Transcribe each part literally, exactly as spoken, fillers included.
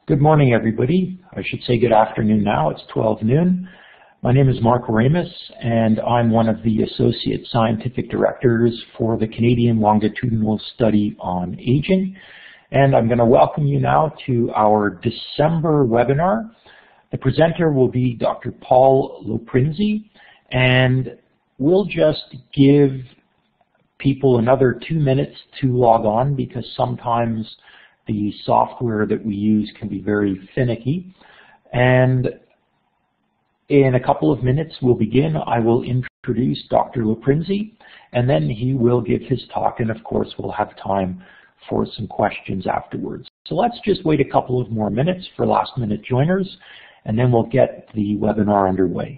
Good morning, everybody. I should say good afternoon now. It's twelve noon. My name is Mark Ramus, and I'm one of the Associate Scientific Directors for the Canadian Longitudinal Study on Aging. And I'm going to welcome you now to our December webinar. The presenter will be Doctor Paul Loprinzi, and we'll just give people another two minutes to log on because sometimes the software that we use can be very finicky. And in a couple of minutes we'll begin. I will introduce Doctor Loprinzi, and then he will give his talk, and of course we'll have time for some questions afterwards. So let's just wait a couple of more minutes for last minute joiners, and then we'll get the webinar underway.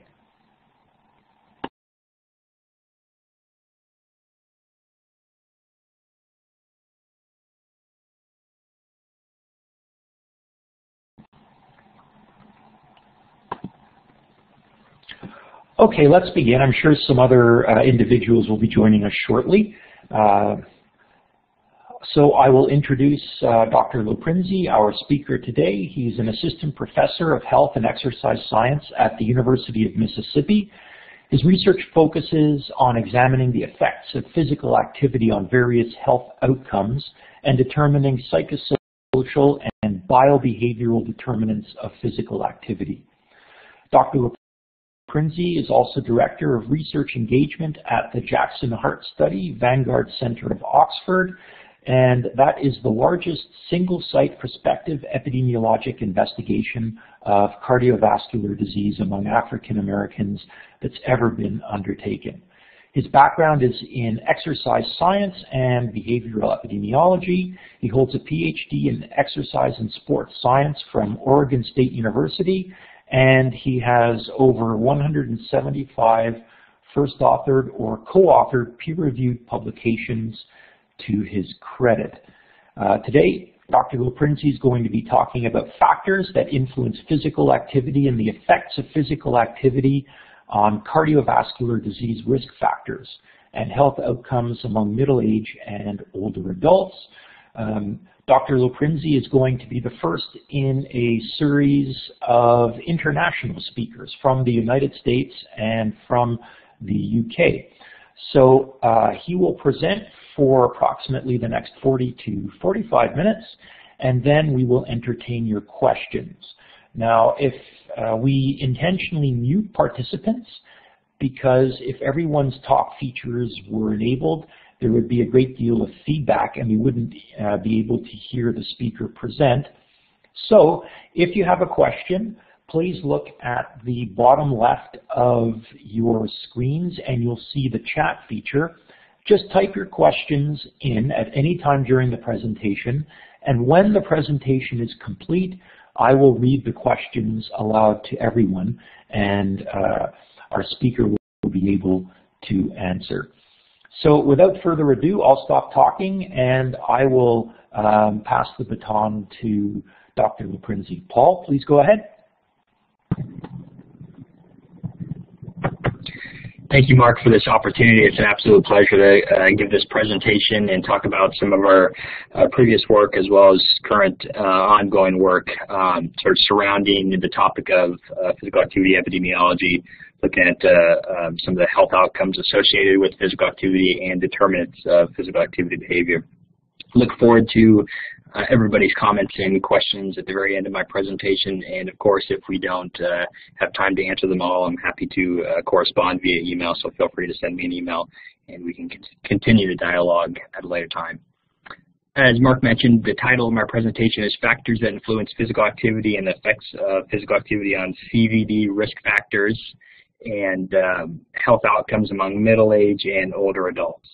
Okay, let's begin. I'm sure some other uh, individuals will be joining us shortly. Uh, so I will introduce uh, Doctor Loprinzi, our speaker today. He's an assistant professor of health and exercise science at the University of Mississippi. His research focuses on examining the effects of physical activity on various health outcomes and determining psychosocial and biobehavioral determinants of physical activity. Doctor Loprinzi is also Director of Research Engagement at the Jackson Heart Study Vanguard Center of Oxford, and that is the largest single-site prospective epidemiologic investigation of cardiovascular disease among African Americans that's ever been undertaken. His background is in exercise science and behavioral epidemiology. He holds a P H D in exercise and sports science from Oregon State University, and he has over one hundred seventy-five first authored or co-authored peer-reviewed publications to his credit. Uh, today, Doctor Loprinzi is going to be talking about factors that influence physical activity and the effects of physical activity on cardiovascular disease risk factors and health outcomes among middle-aged and older adults. Um, Doctor Loprinzi is going to be the first in a series of international speakers from the United States and from the U K. So uh, he will present for approximately the next forty to forty-five minutes, and then we will entertain your questions. Now, if uh, we intentionally mute participants, because if everyone's talk features were enabled, there would be a great deal of feedback and we wouldn't uh, be able to hear the speaker present. So if you have a question, please look at the bottom left of your screens and you'll see the chat feature. Just type your questions in at any time during the presentation, and when the presentation is complete, I will read the questions aloud to everyone, and uh, our speaker will be able to answer. So without further ado, I'll stop talking and I will um, pass the baton to Doctor Loprinzi. Paul, please go ahead. Thank you, Mark, for this opportunity. It's an absolute pleasure to uh, give this presentation and talk about some of our uh, previous work as well as current uh, ongoing work um, sort of surrounding the topic of uh, physical activity epidemiology, looking at uh, um, some of the health outcomes associated with physical activity and determinants of physical activity behavior. Look forward to uh, everybody's comments and questions at the very end of my presentation, and of course if we don't uh, have time to answer them all, I'm happy to uh, correspond via email, so feel free to send me an email and we can continue the dialogue at a later time. As Mark mentioned, the title of my presentation is Factors that Influence Physical Activity and the Effects of Physical Activity on C V D Risk Factors and um, Health Outcomes Among Middle-Aged and Older Adults.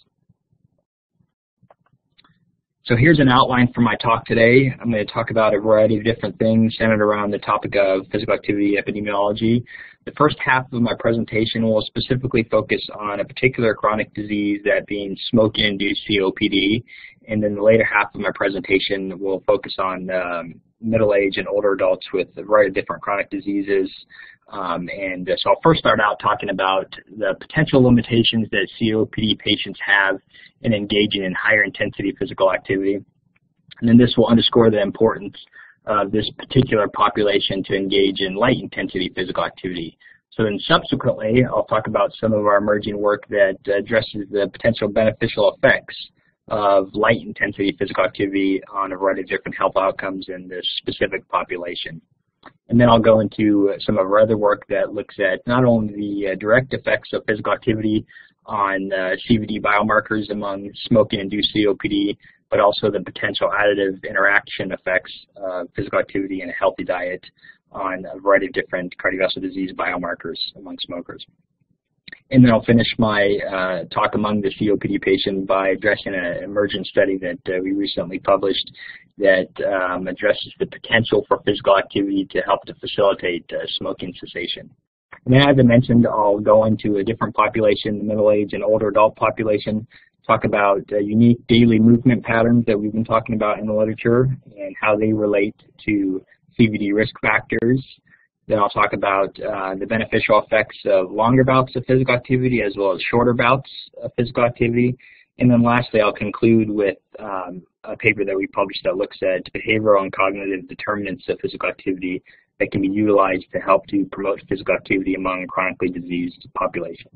So here's an outline for my talk today. I'm going to talk about a variety of different things centered around the topic of physical activity epidemiology. The first half of my presentation will specifically focus on a particular chronic disease, that being smoking-induced C O P D, and then the later half of my presentation will focus on um, middle-aged and older adults with a variety of different chronic diseases. Um, and uh, so I'll first start out talking about the potential limitations that C O P D patients have in engaging in higher intensity physical activity. And then this will underscore the importance uh, this particular population to engage in light intensity physical activity. So then subsequently, I'll talk about some of our emerging work that addresses the potential beneficial effects of light intensity physical activity on a variety of different health outcomes in this specific population. And then I'll go into some of our other work that looks at not only the uh, direct effects of physical activity on uh, C V D biomarkers among smoking-induced C O P D, but also the potential additive interaction effects of physical activity and a healthy diet on a variety of different cardiovascular disease biomarkers among smokers. And then I'll finish my uh, talk among the C O P D patient by addressing an emergent study that uh, we recently published that um, addresses the potential for physical activity to help to facilitate uh, smoking cessation. And then, as I mentioned, I'll go into a different population, the middle-aged and older adult population, talk about uh, unique daily movement patterns that we've been talking about in the literature and how they relate to C V D risk factors. Then I'll talk about uh, the beneficial effects of longer bouts of physical activity as well as shorter bouts of physical activity. And then lastly, I'll conclude with um, a paper that we published that looks at behavioral and cognitive determinants of physical activity that can be utilized to help to promote physical activity among chronically diseased populations.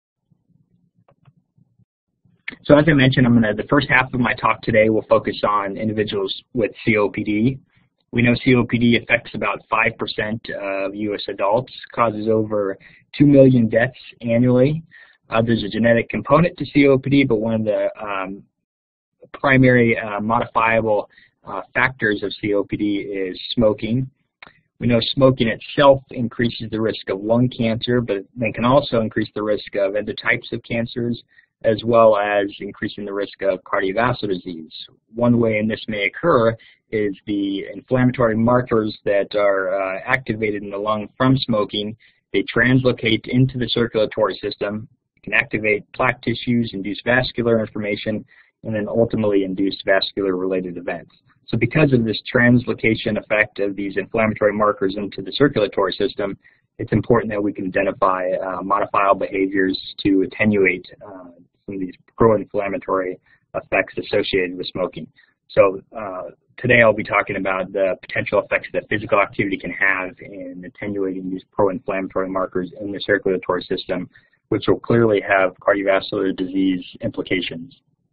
So as I mentioned, I'm gonna, the first half of my talk today will focus on individuals with C O P D. We know C O P D affects about five percent of U S adults, causes over two million deaths annually. Uh, there's a genetic component to C O P D, but one of the um, primary uh, modifiable uh, factors of C O P D is smoking. We know smoking itself increases the risk of lung cancer, but then can also increase the risk of other types of cancers, as well as increasing the risk of cardiovascular disease. One way in this may occur is the inflammatory markers that are uh, activated in the lung from smoking. They translocate into the circulatory system, can activate plaque tissues, induce vascular inflammation, and then ultimately induce vascular-related events. So because of this translocation effect of these inflammatory markers into the circulatory system, it's important that we can identify uh, modifiable behaviors to attenuate uh, some of these pro-inflammatory effects associated with smoking. So uh, today I'll be talking about the potential effects that physical activity can have in attenuating these pro-inflammatory markers in the circulatory system, which will clearly have cardiovascular disease implications.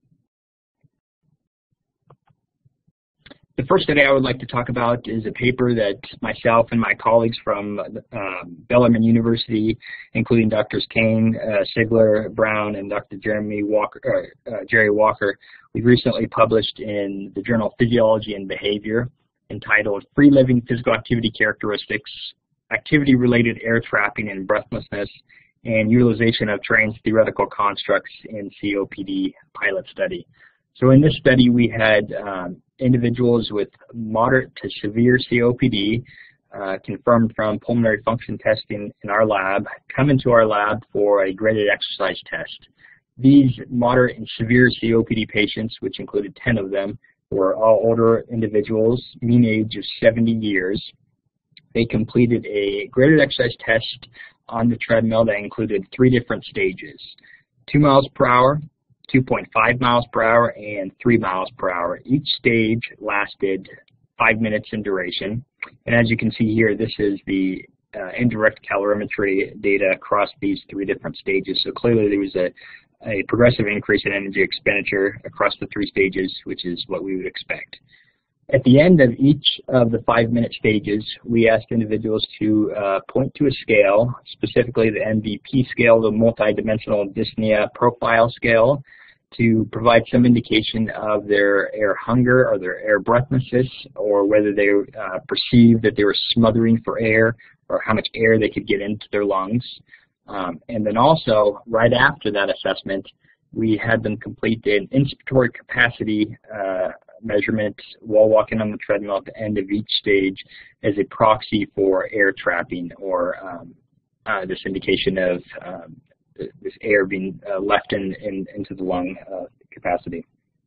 The first study I would like to talk about is a paper that myself and my colleagues from uh, Bellarmine University, including Doctors Kane, uh, Sigler, Brown, and Doctor Jeremy Walker, uh, uh, Jerry Walker, we recently published in the journal Physiology and Behavior, entitled Free Living Physical Activity Characteristics, Activity-Related Air Trapping and Breathlessness, and Utilization of Trans-Theoretical Constructs in C O P D Pilot Study. So in this study, we had um, individuals with moderate to severe C O P D, uh, confirmed from pulmonary function testing in our lab, come into our lab for a graded exercise test. These moderate and severe C O P D patients, which included ten of them, were all older individuals, mean age of seventy years. They completed a graded exercise test on the treadmill that included three different stages: two miles per hour, two point five miles per hour, and three miles per hour. Each stage lasted five minutes in duration. And as you can see here, this is the uh, indirect calorimetry data across these three different stages. So clearly there was a, a progressive increase in energy expenditure across the three stages, which is what we would expect. At the end of each of the five-minute stages, we asked individuals to uh, point to a scale, specifically the M V P scale, the multidimensional dyspnea profile scale, to provide some indication of their air hunger or their air breathlessness, or whether they uh, perceived that they were smothering for air, or how much air they could get into their lungs. Um, and then also, right after that assessment, we had them complete an inspiratory capacity uh, measurement while walking on the treadmill at the end of each stage as a proxy for air trapping, or um, uh, this indication of um, this air being uh, left in, in, into the lung uh, capacity.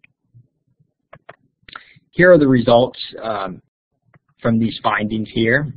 Here are the results um, from these findings here.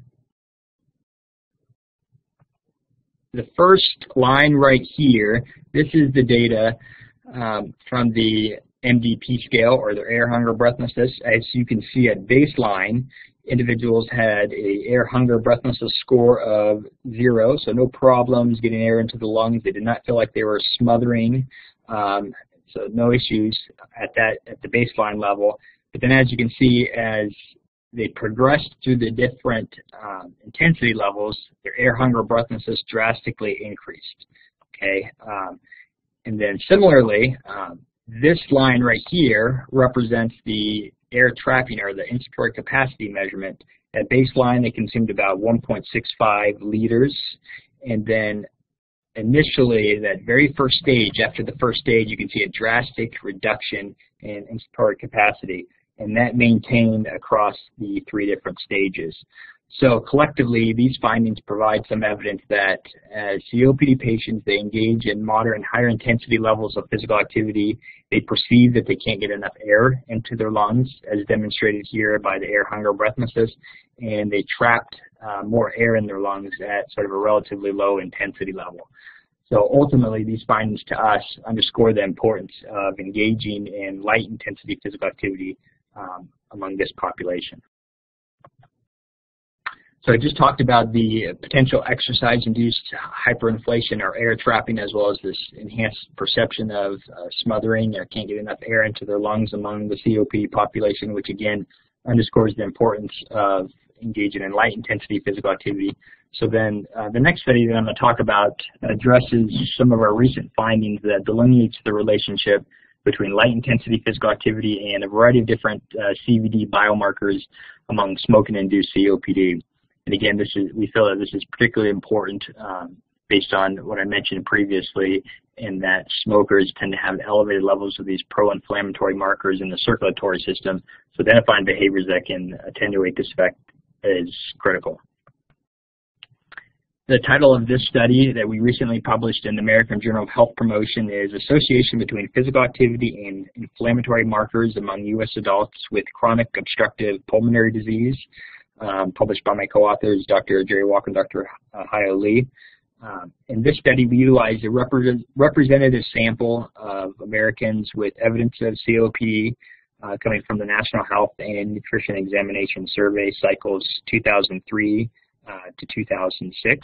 The first line right here, this is the data um, from the M D P scale, or their air hunger breathlessness. As you can see at baseline, individuals had a air hunger breathlessness score of zero, so no problems getting air into the lungs. They did not feel like they were smothering, um, so no issues at that at the baseline level. But then, as you can see, as they progressed through the different um, intensity levels, their air hunger breathlessness drastically increased. Okay, um, and then similarly, um, this line right here represents the air trapping, or the inspiratory capacity measurement. At baseline, they consumed about one point six five liters, and then initially, that very first stage, after the first stage, you can see a drastic reduction in inspiratory capacity, and that maintained across the three different stages. So collectively, these findings provide some evidence that as C O P D patients, they engage in moderate and higher intensity levels of physical activity. They perceive that they can't get enough air into their lungs, as demonstrated here by the air hunger breathlessness, and they trapped uh, more air in their lungs at sort of a relatively low intensity level. So ultimately, these findings to us underscore the importance of engaging in light intensity physical activity um, among this population. So I just talked about the potential exercise-induced hyperinflation or air trapping, as well as this enhanced perception of uh, smothering or can't get enough air into their lungs among the C O P D population, which again underscores the importance of engaging in light intensity physical activity. So then uh, the next study that I'm going to talk about addresses some of our recent findings that delineates the relationship between light intensity physical activity and a variety of different uh, C V D biomarkers among smoking-induced C O P D. And again, this is, we feel that this is particularly important um, based on what I mentioned previously, in that smokers tend to have elevated levels of these pro-inflammatory markers in the circulatory system. So identifying behaviors that can attenuate this effect is critical. The title of this study that we recently published in the American Journal of Health Promotion is Association Between Physical Activity and Inflammatory Markers Among U S Adults with Chronic Obstructive Pulmonary Disease, um, published by my co-authors, Doctor Jerry Walker and Doctor Hayo Lee. Um, in this study, we utilized a repre representative sample of Americans with evidence of C O P D uh, coming from the National Health and Nutrition Examination Survey cycles two thousand three uh, to two thousand six.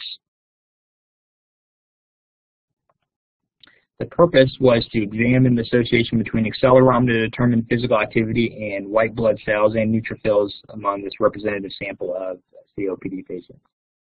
The purpose was to examine the association between accelerometer to determine physical activity and white blood cells and neutrophils among this representative sample of C O P D patients.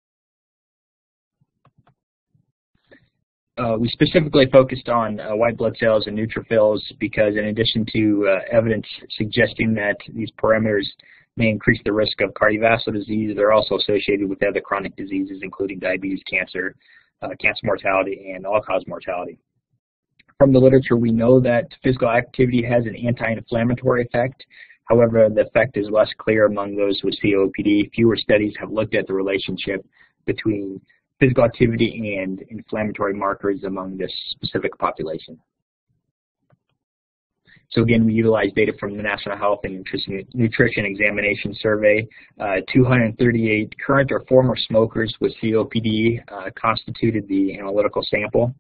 Uh, we specifically focused on uh, white blood cells and neutrophils because, in addition to uh, evidence suggesting that these parameters may increase the risk of cardiovascular disease, they're also associated with other chronic diseases, including diabetes, cancer, uh, cancer mortality, and all-cause mortality. From the literature, we know that physical activity has an anti-inflammatory effect. However, the effect is less clear among those with C O P D. Fewer studies have looked at the relationship between physical activity and inflammatory markers among this specific population. So again, we utilized data from the National Health and Nutrition, Nutrition Examination Survey. Uh, two hundred thirty-eight current or former smokers with C O P D uh, constituted the analytical sample.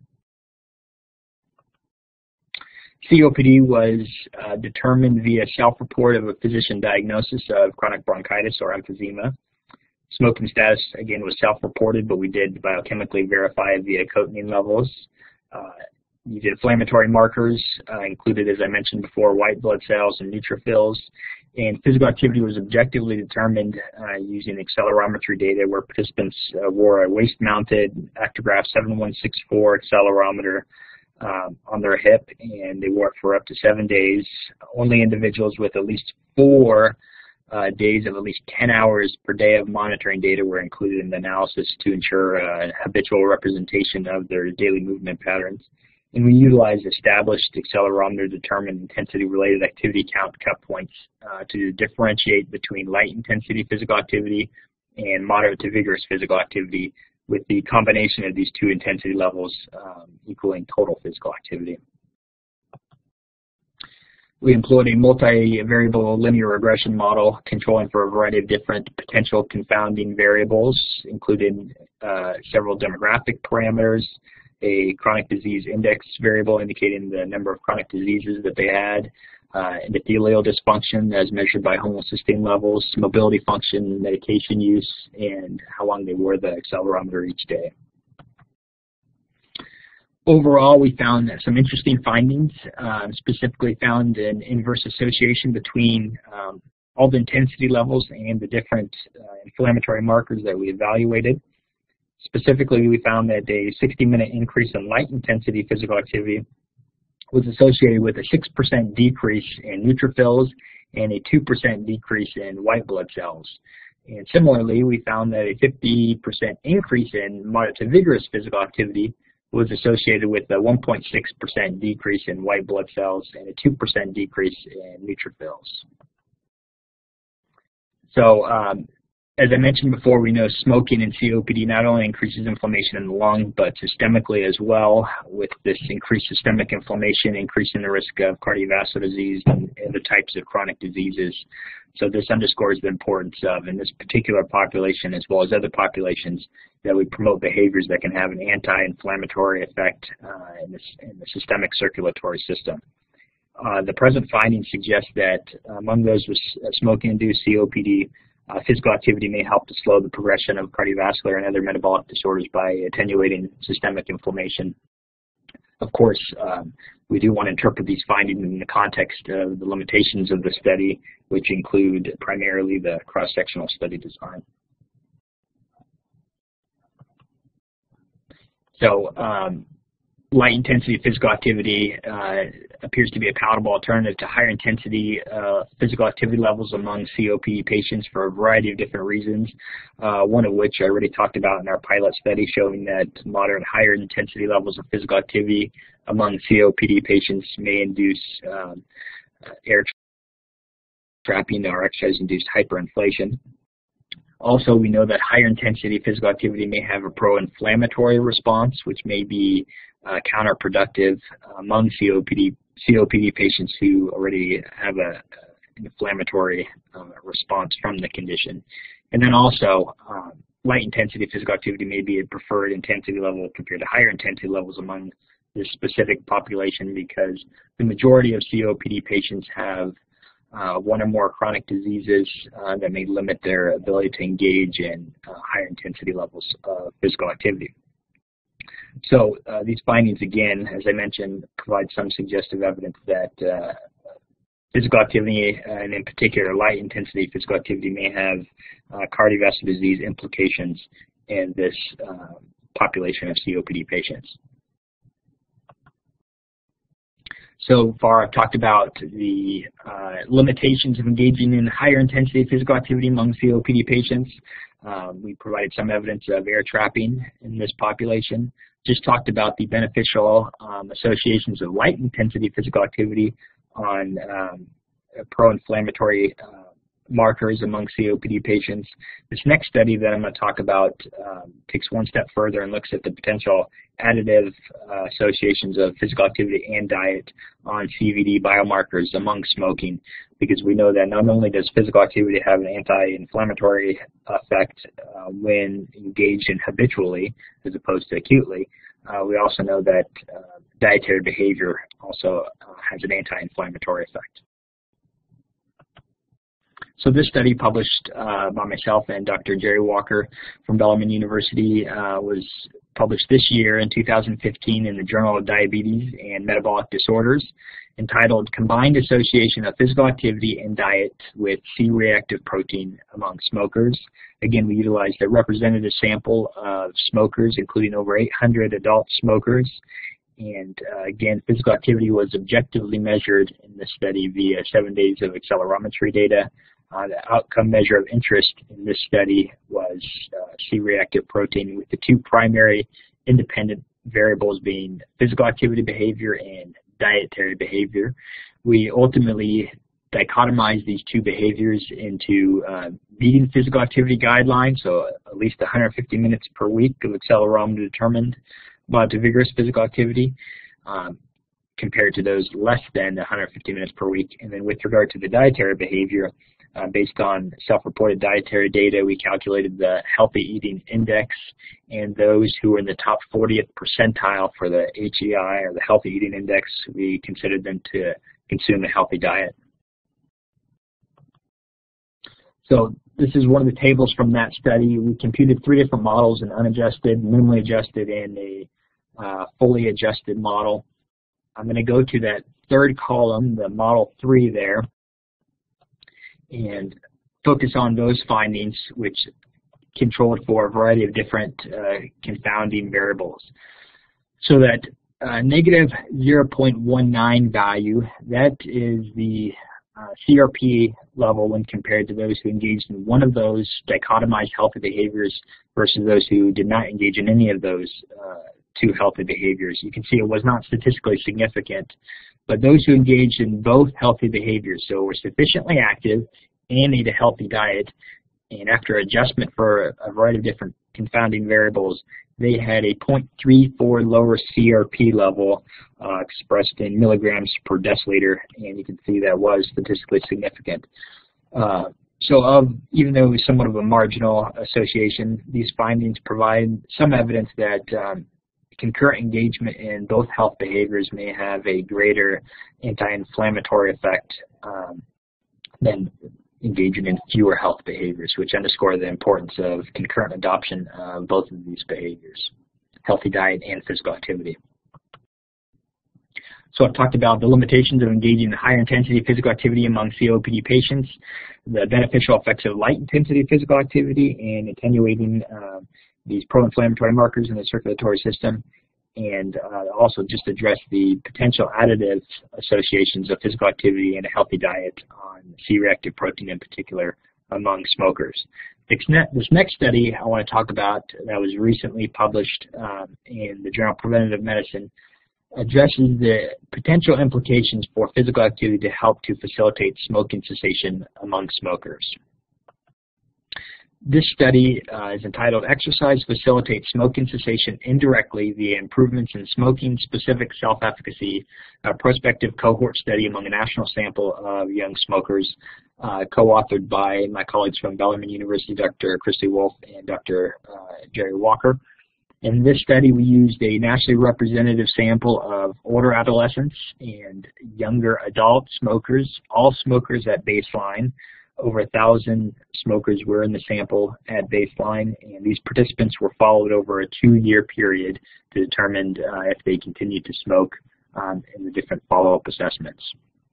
C O P D was uh, determined via self-report of a physician diagnosis of chronic bronchitis or emphysema. Smoking status, again, was self-reported, but we did biochemically verify via cotinine levels. Uh, these inflammatory markers uh, included, as I mentioned before, white blood cells and neutrophils. And physical activity was objectively determined uh, using accelerometry data, where participants uh, wore a waist-mounted Actigraph seven one six four accelerometer Um, on their hip, and they wore it for up to seven days. Only individuals with at least four uh, days of at least ten hours per day of monitoring data were included in the analysis to ensure uh, habitual representation of their daily movement patterns. And we utilized established accelerometer-determined intensity-related activity count cut points uh, to differentiate between light intensity physical activity and moderate to vigorous physical activity, with the combination of these two intensity levels um, equaling total physical activity. We employed a multivariable linear regression model controlling for a variety of different potential confounding variables, including uh, several demographic parameters, a chronic disease index variable indicating the number of chronic diseases that they had, uh, endothelial dysfunction as measured by homocysteine levels, mobility function, medication use, and how long they wore the accelerometer each day. Overall, we found some interesting findings, uh, specifically found an inverse association between um, all the intensity levels and the different uh, inflammatory markers that we evaluated. Specifically, we found that a sixty minute increase in light intensity physical activity was associated with a six percent decrease in neutrophils and a two percent decrease in white blood cells. And similarly, we found that a fifty percent increase in moderate to vigorous physical activity was associated with a one point six percent decrease in white blood cells and a two percent decrease in neutrophils. So, um, as I mentioned before, we know smoking and C O P D not only increases inflammation in the lung, but systemically as well, with this increased systemic inflammation increasing the risk of cardiovascular disease and other types of chronic diseases. So this underscores the importance of, in this particular population, as well as other populations, that we promote behaviors that can have an anti-inflammatory effect uh, in, this, in the systemic circulatory system. Uh, the present findings suggest that among those with smoking-induced C O P D, uh, physical activity may help to slow the progression of cardiovascular and other metabolic disorders by attenuating systemic inflammation. Of course, um, we do want to interpret these findings in the context of the limitations of the study, which include primarily the cross-sectional study design. So, um, light intensity physical activity uh, appears to be a palatable alternative to higher intensity uh, physical activity levels among C O P D patients for a variety of different reasons, uh, one of which I already talked about in our pilot study, showing that moderate higher intensity levels of physical activity among C O P D patients may induce um, air trapping or exercise-induced hyperinflation. Also, we know that higher intensity physical activity may have a pro-inflammatory response, which may be uh, counterproductive among C O P D, C O P D patients who already have a, an inflammatory uh, response from the condition. And then also, uh, light intensity physical activity may be a preferred intensity level compared to higher intensity levels among this specific population, because the majority of C O P D patients have Uh, one or more chronic diseases uh, that may limit their ability to engage in uh, higher intensity levels of physical activity. So uh, these findings, again, as I mentioned, provide some suggestive evidence that uh, physical activity, uh, and in particular light intensity physical activity, may have uh, cardiovascular disease implications in this uh, population of C O P D patients. So far, I've talked about the uh, limitations of engaging in higher intensity physical activity among C O P D patients. Uh, we provided some evidence of air trapping in this population. Just talked about the beneficial um, associations of light intensity physical activity on um, pro-inflammatory uh, markers among C O P D patients. This next study that I'm going to talk about um, takes one step further and looks at the potential additive uh, associations of physical activity and diet on C V D biomarkers among smoking, because we know that not only does physical activity have an anti-inflammatory effect uh, when engaged in habitually as opposed to acutely, uh, we also know that uh, dietary behavior also uh, has an anti-inflammatory effect. So this study, published uh, by myself and Doctor Jerry Walker from Bellarmine University, uh, was published this year in two thousand fifteen in the Journal of Diabetes and Metabolic Disorders, entitled Combined Association of Physical Activity and Diet with C-Reactive Protein Among Smokers. Again, we utilized a representative sample of smokers, including over eight hundred adult smokers. And uh, again, physical activity was objectively measured in this study via seven days of accelerometry data. Uh, the outcome measure of interest in this study was uh, C-reactive protein, with the two primary independent variables being physical activity behavior and dietary behavior. We ultimately dichotomized these two behaviors into uh, meeting physical activity guidelines, so at least one hundred fifty minutes per week of accelerometer determined moderate to vigorous physical activity, um, compared to those less than one hundred fifty minutes per week. And then with regard to the dietary behavior, Uh, based on self-reported dietary data, we calculated the healthy eating index, and those who were in the top fortieth percentile for the H E I, or the healthy eating index, we considered them to consume a healthy diet. So this is one of the tables from that study. We computed three different models, an unadjusted, minimally adjusted, and a uh, fully adjusted model. I'm going to go to that third column, the model three there, and focus on those findings which controlled for a variety of different uh, confounding variables. So that uh, negative zero point one nine value, that is the uh, C R P level when compared to those who engaged in one of those dichotomized healthy behaviors versus those who did not engage in any of those uh, two healthy behaviors. You can see it was not statistically significant, but those who engaged in both healthy behaviors, so were sufficiently active and ate a healthy diet, and after adjustment for a variety of different confounding variables, they had a zero point three four lower C R P level uh, expressed in milligrams per deciliter, and you can see that was statistically significant. Uh, so of, even though it was somewhat of a marginal association, these findings provide some evidence that um, concurrent engagement in both health behaviors may have a greater anti-inflammatory effect um, than engaging in fewer health behaviors, which underscore the importance of concurrent adoption of both of these behaviors, healthy diet and physical activity. So I've talked about the limitations of engaging in higher intensity physical activity among C O P D patients, the beneficial effects of light intensity physical activity and attenuating uh, these pro-inflammatory markers in the circulatory system, and uh, also just address the potential additive associations of physical activity and a healthy diet on C-reactive protein in particular among smokers. This next study I want to talk about that was recently published um, in the Journal of Preventive Medicine addresses the potential implications for physical activity to help to facilitate smoking cessation among smokers. This study uh, is entitled Exercise Facilitates Smoking Cessation Indirectly via Improvements in Smoking-Specific Self-Efficacy, a prospective cohort study among a national sample of young smokers, uh, co-authored by my colleagues from Bellarmine University, Doctor Christy Wolf and Doctor Uh, Jerry Walker. In this study, we used a nationally representative sample of older adolescents and younger adult smokers, all smokers at baseline. Over a thousand smokers were in the sample at baseline, and these participants were followed over a two-year period to determine uh, if they continued to smoke um, in the different follow-up assessments.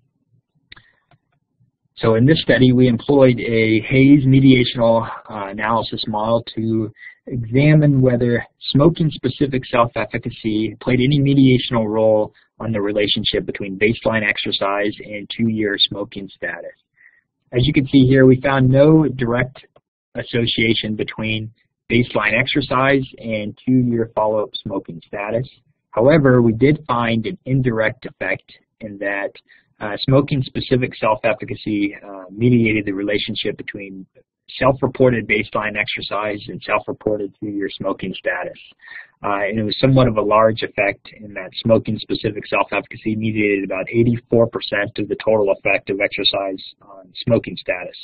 So in this study, we employed a Hayes mediational uh, analysis model to examine whether smoking-specific self-efficacy played any mediational role on the relationship between baseline exercise and two-year smoking status. As you can see here, we found no direct association between baseline exercise and two-year follow-up smoking status. However, we did find an indirect effect in that uh, smoking-specific self-efficacy uh, mediated the relationship between self-reported baseline exercise and self-reported two-year smoking status. Uh, and it was somewhat of a large effect in that smoking-specific self-efficacy mediated about eighty-four percent of the total effect of exercise on smoking status.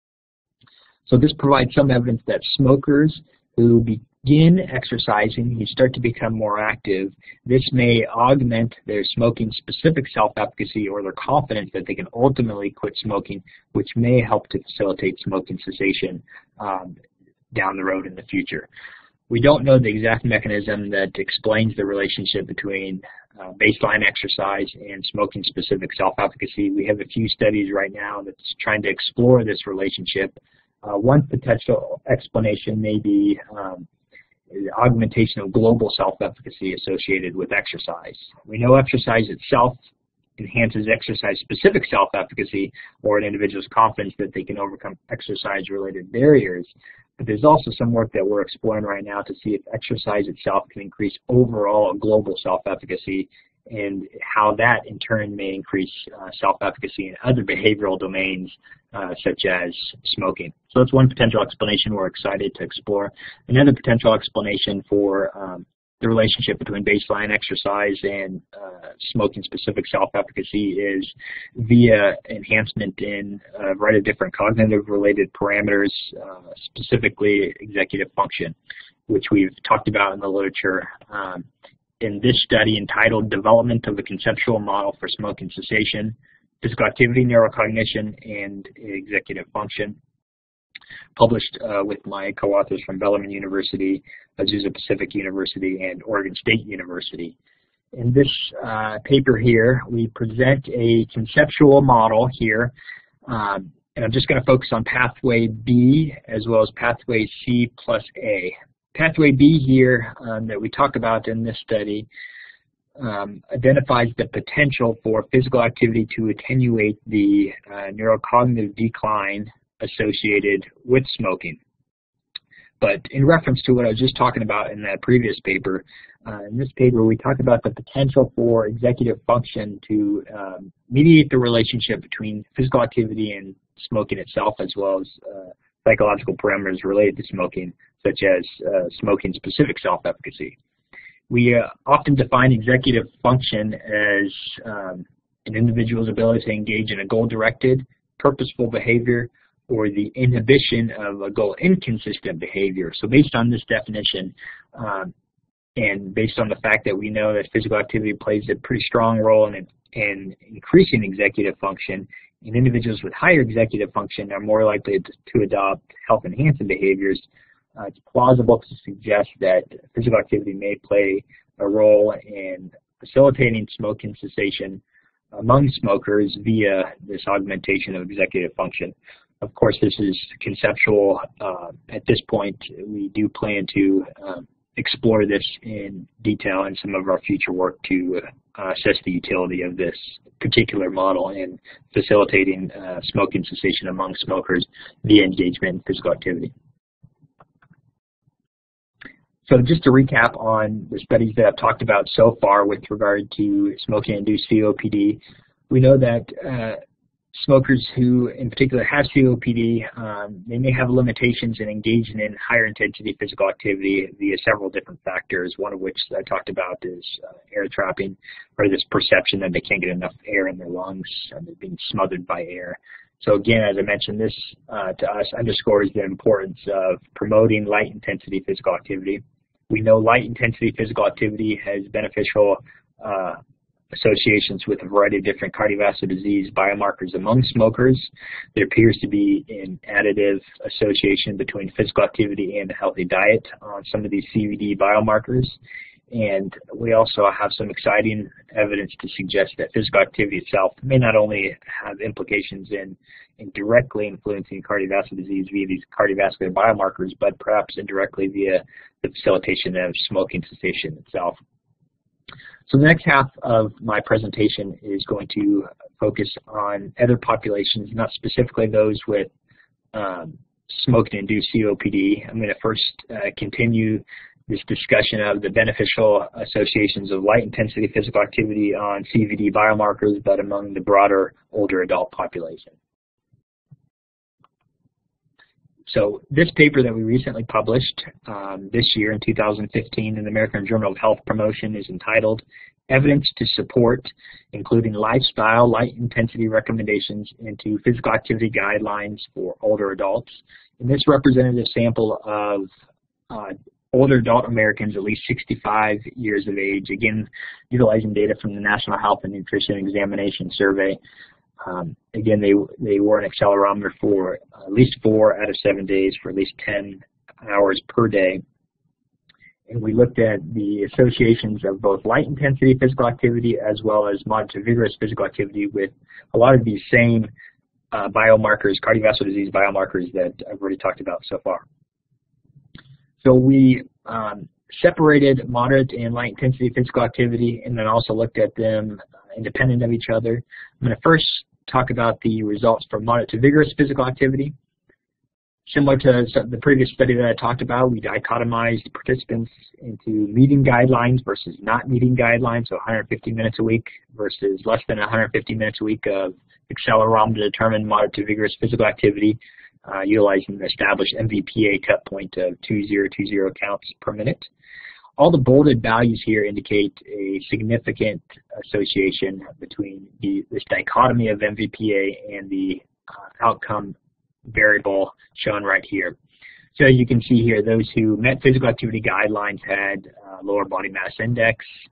So this provides some evidence that smokers who begin exercising, who start to become more active, this may augment their smoking-specific self-efficacy or their confidence that they can ultimately quit smoking, which may help to facilitate smoking cessation um, down the road in the future. We don't know the exact mechanism that explains the relationship between uh, baseline exercise and smoking-specific self-efficacy. We have a few studies right now that's trying to explore this relationship. Uh, one potential explanation may be um, the augmentation of global self-efficacy associated with exercise. We know exercise itself enhances exercise-specific self-efficacy or an individual's confidence that they can overcome exercise-related barriers. But there's also some work that we're exploring right now to see if exercise itself can increase overall global self-efficacy and how that in turn may increase uh, self-efficacy in other behavioral domains uh, such as smoking. So that's one potential explanation we're excited to explore. Another potential explanation for um, the relationship between baseline exercise and uh, smoking-specific self-efficacy is via enhancement in a variety of different cognitive-related parameters, uh, specifically executive function, which we've talked about in the literature. Um, in this study entitled Development of a Conceptual Model for Smoking Cessation, Physical Activity, Neurocognition, and Executive Function, published uh, with my co-authors from Bellarmine University, Azusa Pacific University, and Oregon State University. In this uh, paper here, we present a conceptual model here, um, and I'm just going to focus on pathway B as well as pathway C plus A. Pathway B here um, that we talk about in this study um, identifies the potential for physical activity to attenuate the uh, neurocognitive decline associated with smoking. But in reference to what I was just talking about in that previous paper, uh, in this paper we talk about the potential for executive function to um, mediate the relationship between physical activity and smoking itself, as well as uh, psychological parameters related to smoking, such as uh, smoking-specific self-efficacy. We uh, often define executive function as um, an individual's ability to engage in a goal-directed, purposeful behavior, or the inhibition of a goal-inconsistent behavior. So based on this definition, um, and based on the fact that we know that physical activity plays a pretty strong role in, in increasing executive function, and individuals with higher executive function are more likely to, to adopt health-enhancing behaviors, uh, it's plausible to suggest that physical activity may play a role in facilitating smoking cessation among smokers via this augmentation of executive function. Of course, this is conceptual. Uh, at this point, we do plan to um, explore this in detail in some of our future work to uh, assess the utility of this particular model in facilitating uh, smoking cessation among smokers via engagement in physical activity. So just to recap on the studies that I've talked about so far with regard to smoking-induced C O P D, we know that uh, smokers who in particular have C O P D, um, they may have limitations in engaging in higher intensity physical activity via several different factors, one of which I talked about is uh, air trapping, or this perception that they can't get enough air in their lungs and they're being smothered by air. So again, as I mentioned, this uh, to us underscores the importance of promoting light intensity physical activity. We know light intensity physical activity has beneficial uh, associations with a variety of different cardiovascular disease biomarkers among smokers. There appears to be an additive association between physical activity and a healthy diet on some of these C V D biomarkers. And we also have some exciting evidence to suggest that physical activity itself may not only have implications in, in directly influencing cardiovascular disease via these cardiovascular biomarkers, but perhaps indirectly via the facilitation of smoking cessation itself. So the next half of my presentation is going to focus on other populations, not specifically those with um, smoking-induced C O P D. I'm going to first uh, continue this discussion of the beneficial associations of light intensity physical activity on C V D biomarkers, but among the broader older adult population. So this paper that we recently published um, this year in two thousand fifteen in the American Journal of Health Promotion is entitled Evidence to Support Including Lifestyle Light Intensity Recommendations into Physical Activity Guidelines for Older Adults. And this representative sample of uh, older adult Americans at least sixty-five years of age, again, utilizing data from the National Health and Nutrition Examination Survey. Um, again, they, they wore an accelerometer for at least four out of seven days for at least ten hours per day. And we looked at the associations of both light intensity physical activity as well as moderate to vigorous physical activity with a lot of these same uh, biomarkers, cardiovascular disease biomarkers that I've already talked about so far. So we um, separated moderate and light intensity physical activity and then also looked at them independent of each other. I'm going to first talk about the results for moderate to vigorous physical activity. Similar to the previous study that I talked about, we dichotomized participants into meeting guidelines versus not meeting guidelines, so one hundred fifty minutes a week versus less than one hundred fifty minutes a week of accelerometer to determine moderate to vigorous physical activity, uh, utilizing the established M V P A cut point of two thousand twenty counts per minute. All the bolded values here indicate a significant association between the, this dichotomy of M V P A and the uh, outcome variable shown right here. So as you can see here, those who met physical activity guidelines had uh, lower body mass index,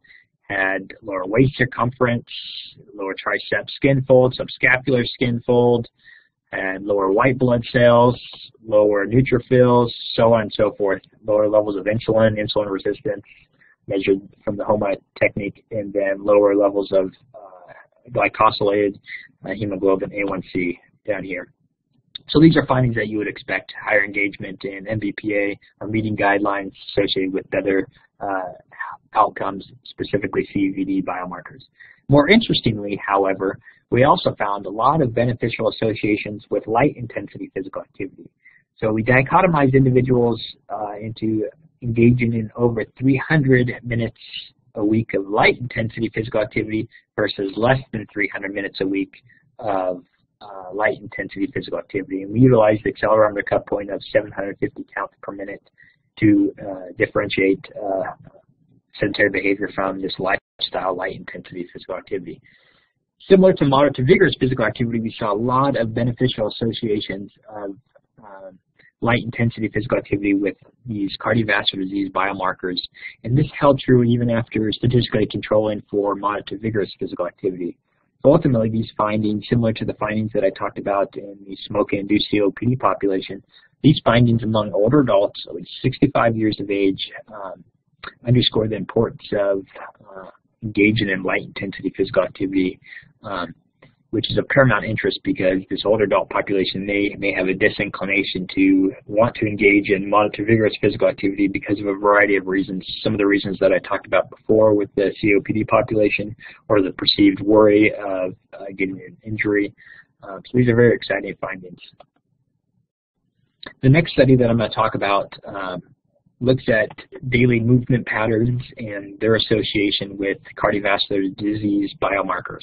had lower waist circumference, lower tricep skin fold, subscapular skin fold, and lower white blood cells, lower neutrophils, so on and so forth, lower levels of insulin, insulin resistance, measured from the HOMA technique, and then lower levels of uh, glycosylated uh, hemoglobin A one C down here. So these are findings that you would expect, higher engagement in M V P A or meeting guidelines associated with better uh, outcomes, specifically C V D biomarkers. More interestingly, however, we also found a lot of beneficial associations with light intensity physical activity. So we dichotomized individuals uh, into engaging in over three hundred minutes a week of light intensity physical activity versus less than three hundred minutes a week of uh, light intensity physical activity. And we utilized the accelerometer cut point of seven hundred fifty counts per minute to uh, differentiate uh, sedentary behavior from this lifestyle light intensity physical activity. Similar to moderate to vigorous physical activity, we saw a lot of beneficial associations of uh, light intensity physical activity with these cardiovascular disease biomarkers, and this held true even after statistically controlling for moderate to vigorous physical activity. So ultimately, these findings, similar to the findings that I talked about in the smoking-induced C O P D population, these findings among older adults, at least sixty-five years of age, um, underscore the importance of uh, engaging in light intensity physical activity, um, which is of paramount interest because this older adult population may, may have a disinclination to want to engage in moderate to vigorous physical activity because of a variety of reasons. Some of the reasons that I talked about before with the C O P D population, or the perceived worry of uh, getting an injury. Uh, so these are very exciting findings. The next study that I'm going to talk about um, looks at daily movement patterns and their association with cardiovascular disease biomarkers.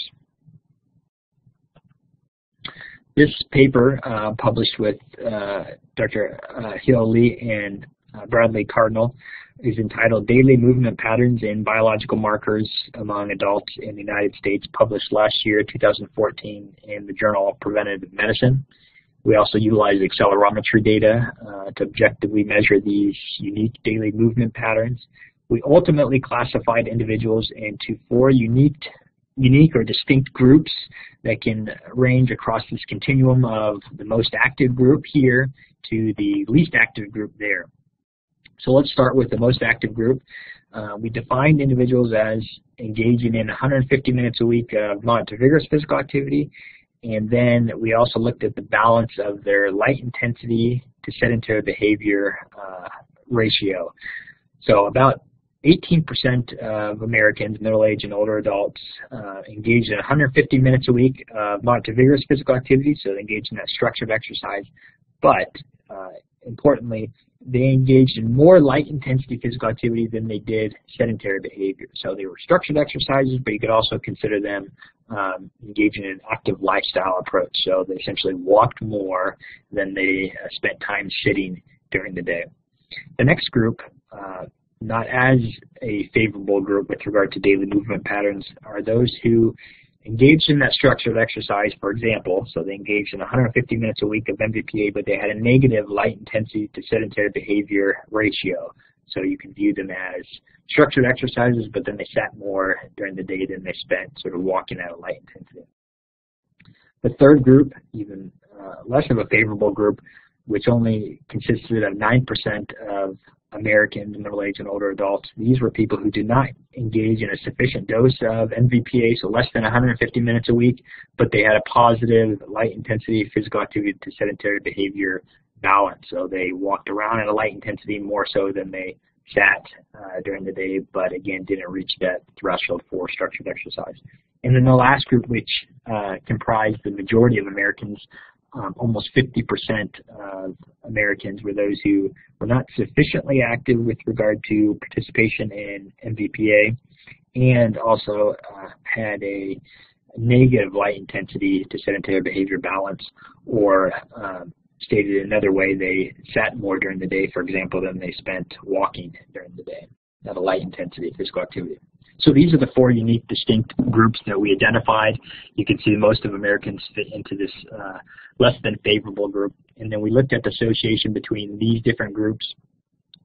This paper, uh, published with uh, Doctor Uh, Hill Lee and uh, Bradley Cardinal, is entitled Daily Movement Patterns and Biological Markers Among Adults in the United States, published last year, two thousand fourteen, in the Journal of Preventive Medicine. We also utilize accelerometry data uh, to objectively measure these unique daily movement patterns. We ultimately classified individuals into four unique, unique or distinct groups that can range across this continuum of the most active group here to the least active group there. So let's start with the most active group. Uh, we defined individuals as engaging in one hundred fifty minutes a week of moderate to vigorous physical activity. And then we also looked at the balance of their light intensity to sedentary behavior uh, ratio. So about eighteen percent of Americans, middle-aged and older adults, uh, engaged in one hundred fifty minutes a week of moderate to vigorous physical activity, so they engaged in that structured exercise. But uh, importantly, they engaged in more light intensity physical activity than they did sedentary behavior. So they were structured exercises, but you could also consider them um, engaging in an active lifestyle approach. So they essentially walked more than they uh, spent time sitting during the day. The next group, uh, not as a favorable group with regard to daily movement patterns, are those who engaged in that structured exercise, for example, so they engaged in one hundred fifty minutes a week of M V P A, but they had a negative light intensity to sedentary behavior ratio. So you can view them as structured exercises, but then they sat more during the day than they spent sort of walking at a light intensity. The third group, even uh, less of a favorable group, which only consisted of nine percent of Americans, middle-aged and older adults. These were people who did not engage in a sufficient dose of M V P A, so less than one hundred fifty minutes a week, but they had a positive light intensity physical activity to sedentary behavior balance. So they walked around at a light intensity more so than they sat uh, during the day, but again didn't reach that threshold for structured exercise. And then the last group, which uh, comprised the majority of Americans, Um, almost fifty percent of Americans were those who were not sufficiently active with regard to participation in M V P A, and also uh, had a negative light intensity to sedentary behavior balance, or um, stated another way, they sat more during the day, for example, than they spent walking during the day at a light intensity physical activity. So these are the four unique, distinct groups that we identified. You can see most of Americans fit into this uh, less than favorable group. And then we looked at the association between these different groups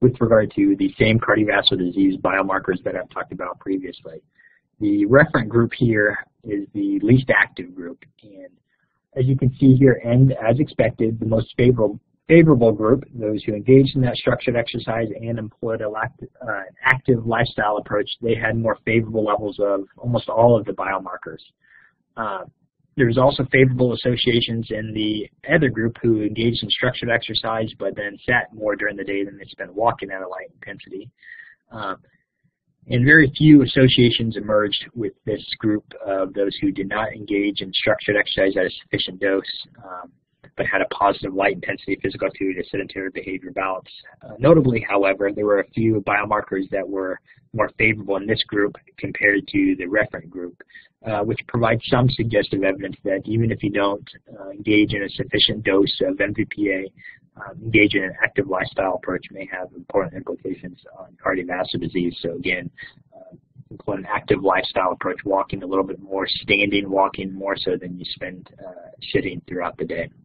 with regard to the same cardiovascular disease biomarkers that I've talked about previously. The referent group here is the least active group, and as you can see here, and as expected, the most favorable favorable group, those who engaged in that structured exercise and employed an uh, active lifestyle approach, they had more favorable levels of almost all of the biomarkers. Uh, There's also favorable associations in the other group who engaged in structured exercise but then sat more during the day than they spent walking at a light intensity. Uh, and very few associations emerged with this group of those who did not engage in structured exercise at a sufficient dose, um, but had a positive light intensity physical activity to sedentary behavior balance. Uh, notably, however, there were a few biomarkers that were more favorable in this group compared to the referent group, uh, which provides some suggestive evidence that even if you don't uh, engage in a sufficient dose of M V P A, uh, engage in an active lifestyle approach may have important implications on cardiovascular disease. So again, uh, employ an active lifestyle approach, walking a little bit more, standing, walking more so than you spend uh, sitting throughout the day.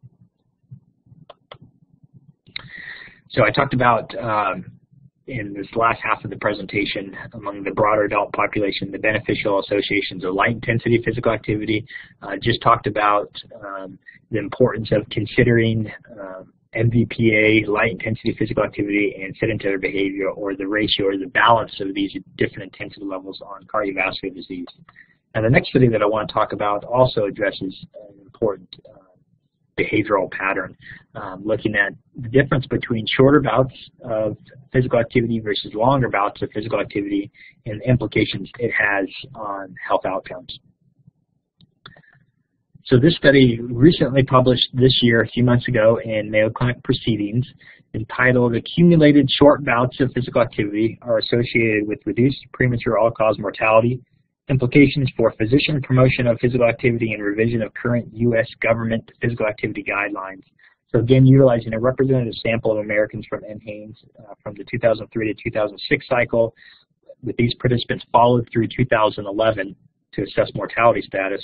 So I talked about um, in this last half of the presentation, among the broader adult population, the beneficial associations of light intensity physical activity. Uh, just talked about um, the importance of considering um, M V P A, light intensity physical activity, and sedentary behavior, or the ratio or the balance of these different intensity levels on cardiovascular disease. And the next study that I want to talk about also addresses an important uh, behavioral pattern, um, looking at the difference between shorter bouts of physical activity versus longer bouts of physical activity and the implications it has on health outcomes. So this study recently published this year, a few months ago, in Mayo Clinic Proceedings, entitled "Accumulated Short Bouts of Physical Activity Are Associated with Reduced Premature All-Cause Mortality, Implications for Physician Promotion of Physical Activity and Revision of Current U S Government Physical Activity Guidelines." So again, utilizing a representative sample of Americans from N. Haynes uh, from the two thousand three to two thousand six cycle, with these participants followed through two thousand eleven to assess mortality status.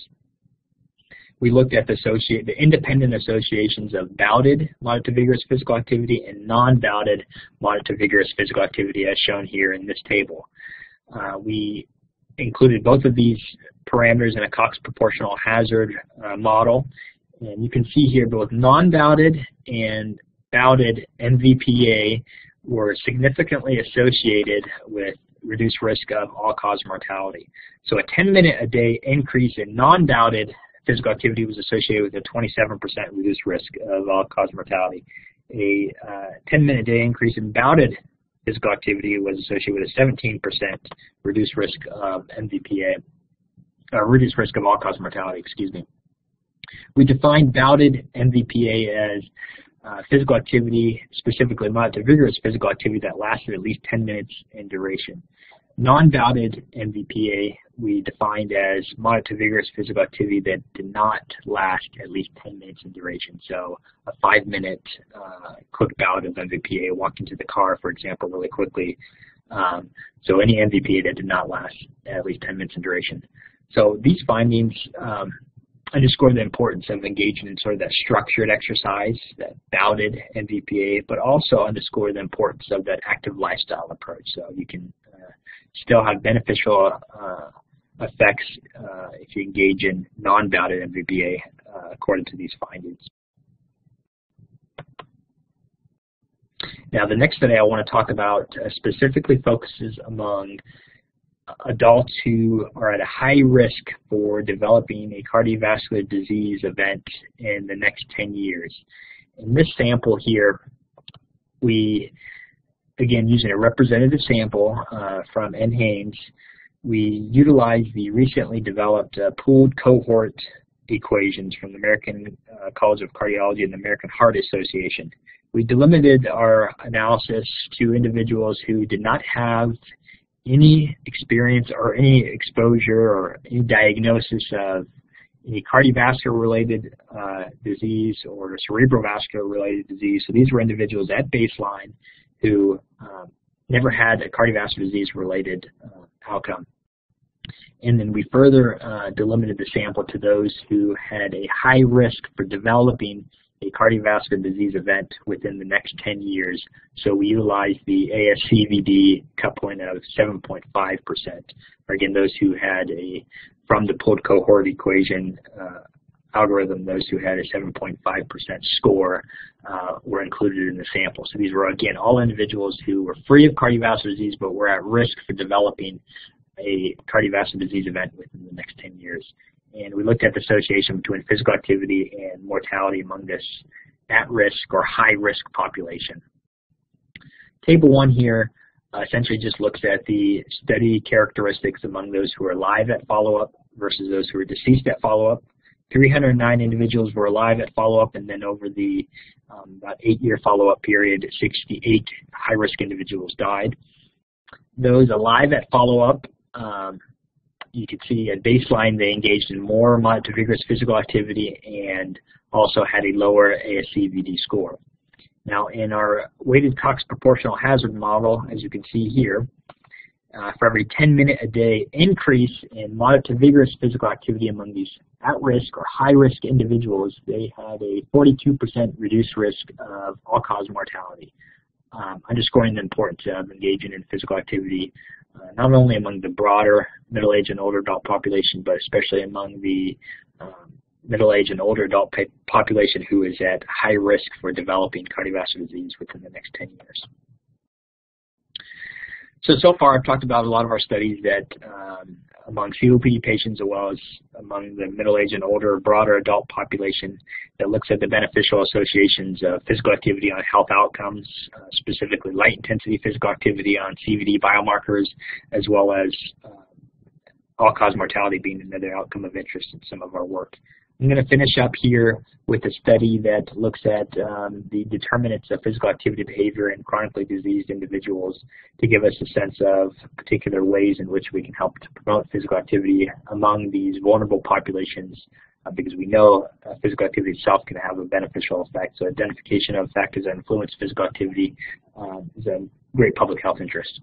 We looked at the, associate, the independent associations of bouted moderate to vigorous physical activity and non-bouted moderate to vigorous physical activity, as shown here in this table. Uh, we included both of these parameters in a Cox proportional hazard uh, model. And you can see here both non-bouted and bouted M V P A were significantly associated with reduced risk of all-cause mortality. So a ten minute a day increase in non-bouted physical activity was associated with a twenty-seven percent reduced risk of all-cause mortality. A uh, ten minute a day increase in bouted physical activity was associated with a seventeen percent reduced risk of M V P A, uh, reduced risk of all-cause mortality, excuse me. We defined bouted M V P A as uh, physical activity, specifically moderate to vigorous physical activity that lasted at least ten minutes in duration. Non-bouted M V P A we defined as moderate to vigorous physical activity that did not last at least ten minutes in duration. So a five minute uh, quick bout of M V P A, walking to the car, for example, really quickly. Um, so any M V P A that did not last at least ten minutes in duration. So these findings um, underscore the importance of engaging in sort of that structured exercise, that bouted M V P A, but also underscore the importance of that active lifestyle approach. So you can uh, still have beneficial uh, effects uh, if you engage in non-bouted M V P A uh, according to these findings. Now the next study I want to talk about uh, specifically focuses among adults who are at a high risk for developing a cardiovascular disease event in the next ten years. In this sample here, we, again, using a representative sample uh, from N. Haynes, we utilize the recently developed uh, pooled cohort equations from the American uh, College of Cardiology and the American Heart Association. We delimited our analysis to individuals who did not have any experience or any exposure or any diagnosis of any cardiovascular related uh, disease or cerebrovascular related disease. So these were individuals at baseline who um, never had a cardiovascular disease related uh, outcome. And then we further uh, delimited the sample to those who had a high risk for developing a cardiovascular disease event within the next ten years. So we utilized the A S C V D cut point of seven point five percent. Again, those who had a, from the pooled cohort equation uh, algorithm, those who had a seven point five percent score uh, were included in the sample. So these were, again, all individuals who were free of cardiovascular disease but were at risk for developing a cardiovascular disease event within the next ten years. And we looked at the association between physical activity and mortality among this at-risk or high-risk population. Table one here uh, essentially just looks at the study characteristics among those who are alive at follow-up versus those who are deceased at follow-up. three hundred nine individuals were alive at follow-up, and then over the um, about eight-year follow-up period, sixty-eight high-risk individuals died. Those alive at follow-up, um, you can see at baseline they engaged in more moderate to vigorous physical activity and also had a lower A S C V D score. Now, in our weighted Cox proportional hazard model, as you can see here, uh, for every ten minute a day increase in moderate to vigorous physical activity among these at-risk or high-risk individuals, they had a forty-two percent reduced risk of all-cause mortality, um, underscoring the importance of engaging in physical activity Uh, not only among the broader middle-aged and older adult population, but especially among the um, middle-aged and older adult population who is at high risk for developing cardiovascular disease within the next ten years. So, so far I've talked about a lot of our studies that um, among C O P D patients as well as among the middle-aged and older broader adult population that looks at the beneficial associations of physical activity on health outcomes, uh, specifically light intensity physical activity on C V D biomarkers, as well as uh, all-cause mortality being another outcome of interest in some of our work. I'm going to finish up here with a study that looks at um, the determinants of physical activity behavior in chronically diseased individuals to give us a sense of particular ways in which we can help to promote physical activity among these vulnerable populations, uh, because we know uh, physical activity itself can have a beneficial effect. So identification of factors that influence physical activity um, is a great public health interest.